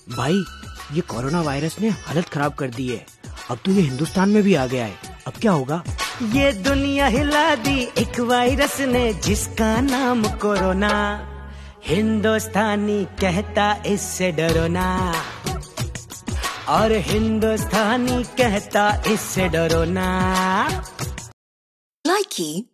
भाई ये corona virus ने हालत खराब कर दी है। अब तो ये हिंदुस्तान में भी आ गया है। अब क्या होगा? ये दुनिया हिला दी एक वायरस ने जिसका नाम कोरोना। हिंदुस्तानी कहता इससे डरो ना, और हिंदुस्तानी कहता इससे डरो ना। Likey